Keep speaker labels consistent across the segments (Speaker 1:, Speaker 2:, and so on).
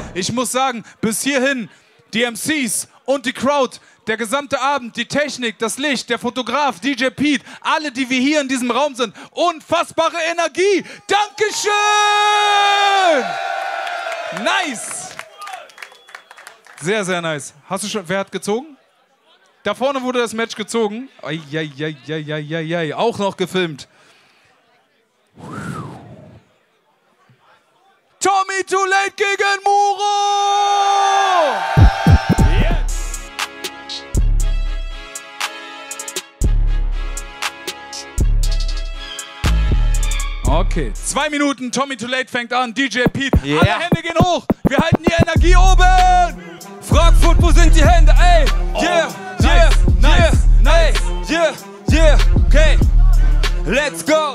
Speaker 1: Ich muss sagen, bis hierhin, die MCs und die Crowd, der gesamte Abend, die Technik, das Licht, der Fotograf, DJ Pete, alle, die wir hier in diesem Raum sind, unfassbare Energie. Dankeschön! Nice! Sehr, sehr nice. Hast du schon, wer hat gezogen? Da vorne wurde das Match gezogen. Eieieiei, auch noch gefilmt. Tommy Too Late gegen Muro! Okay, 2 Minuten, Tommy Too Late fängt an, DJ Pete, alle Hände gehen hoch, wir halten die Energie oben!
Speaker 2: Frankfurt, wo sind die Hände, ey? Yeah, yeah,
Speaker 1: nice,
Speaker 2: yeah, yeah, yeah, okay, let's go!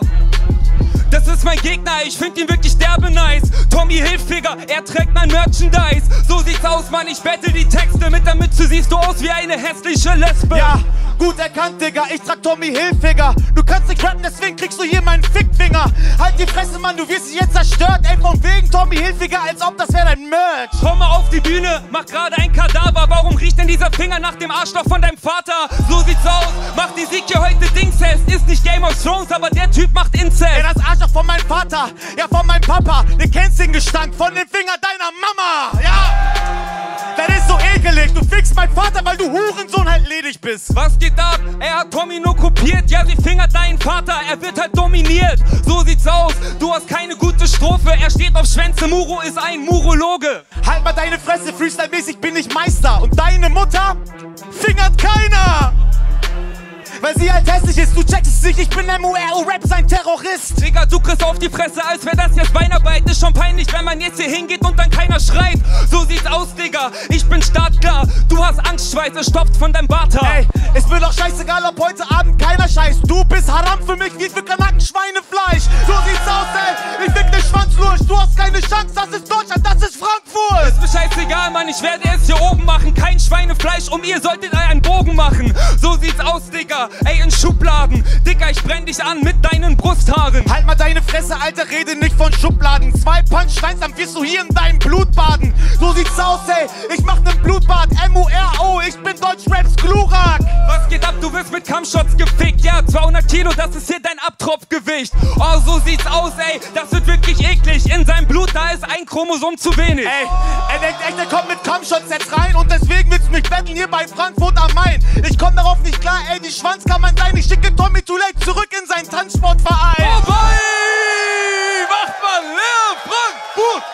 Speaker 2: Das ist mein Gegner, ich find ihn wirklich derbe nice. Tommy Hilfiger, er trägt mein Merchandise. So sieht's aus, Mann, ich battle die Texte mit der Mütze, siehst du aus wie eine hässliche Lesbe.
Speaker 3: Ja, gut erkannt, Digga, ich trag Tommy Hilfiger. Du kannst nicht rappen, deswegen kriegst du hier meinen Fickfinger. Halt die Fresse, Mann, du wirst jetzt zerstört. Ey, von wegen Tommy Hilfiger, als ob das wäre dein Merch.
Speaker 2: Komm mal auf die Bühne, mach gerade ein Kadaver. Warum riecht denn dieser Finger nach dem Arschloch von deinem Vater? So sieht's aus, macht die Sieg hier heute Dingfest. Ist nicht Game of Thrones, aber der Typ macht Inzest.
Speaker 3: Ey, das Arschloch von meinem Vater, ja von meinem Papa. Du kennst den Gestank von dem Finger deiner Mama, ja? Das ist so ekelig, du fickst meinen Vater, weil du Hurensohn halt ledig bist.
Speaker 2: Was geht ab? Er hat Tommy nur kopiert. Ja, sie fingert deinen Vater, er wird halt dominiert. So sieht's aus, du hast keine gute Strophe. Er steht auf Schwänze, Muro ist ein Murologe.
Speaker 3: Halt mal deine Fresse, Freestyle-mäßig bin ich Meister. Und deine Mutter fingert keiner. Weil sie halt hässlich ist, du checkst es nicht, ich bin MUR, Rap ist ein Terrorist.
Speaker 2: Digga, du kriegst auf die Fresse, als wär das jetzt Beinarbeit. Ist schon peinlich, wenn man jetzt hier hingeht und dann keiner schreit. So sieht's aus, Digga, ich bin startklar. Du hast Angstschweiß, es stopft von deinem Barthaar.
Speaker 3: Ey, es wird doch scheißegal, ob heute Abend keiner scheißt. Du bisen Haram für mich, wie für Kanaken Schweinefleisch. So sieht's aus, ey, ich fick ne Schwanzlurch. Du hast keine Chance, das ist Deutschland, das ist Frankfurt.
Speaker 2: Ist mir scheißegal, Mann, ich werde es hier oben machen. Kein Schweinefleisch, ihr solltet einen Bogen machen. So sieht's aus, Digga. Ey, in Schubladen. Dicker, ich brenn dich an mit deinen Brusthaaren.
Speaker 3: Halt mal deine Fresse, Alter, rede nicht von Schubladen. 2 Punchlines, dann wirst du hier in deinem Blut baden. So sieht's aus, ey, ich mach nen Blutbad. MURO, ich bin Deutschraps Glurak.
Speaker 2: Was geht ab, du wirst mit Kampfshots gefickt. Ja, 200 Kilo, das ist hier dein Abtropfgewicht. Oh, so sieht's aus, ey, das wird wirklich eklig. In seinem Blut, da ist ein Chromosom zu wenig.
Speaker 3: Ey, er denkt echt, er kommt mit Kampfshots jetzt rein. Und deswegen willst du mich betteln hier bei Frankfurt am Main. Ich komm darauf nicht klar, ey, die Schwanz kann man sein. Ich schicke Tommy Too Late zurück in seinen Tanzsportverein.
Speaker 1: Vorbei! Macht mal leer! Frankfurt!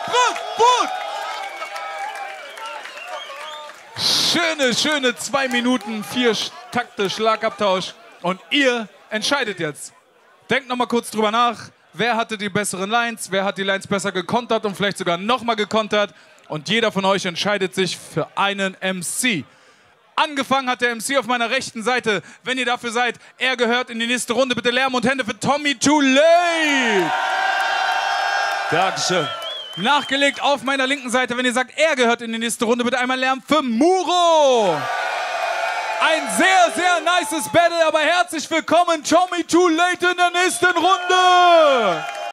Speaker 1: Frankfurt! Schöne 2 Minuten, 4 Takte Schlagabtausch. Und ihr entscheidet jetzt. Denkt noch mal kurz drüber nach. Wer hatte die besseren Lines? Wer hat die Lines besser gekontert und vielleicht sogar noch mal gekontert? Und jeder von euch entscheidet sich für einen MC. Angefangen hat der MC auf meiner rechten Seite. Wenn ihr dafür seid, er gehört in die nächste Runde. Bitte Lärm und Hände für Tommy Too Late.
Speaker 2: Dankeschön.
Speaker 1: Nachgelegt auf meiner linken Seite. Wenn ihr sagt, er gehört in die nächste Runde, bitte einmal Lärm für Muro. Ein sehr, sehr nices Battle, aber herzlich willkommen Tommy Too Late in der nächsten Runde.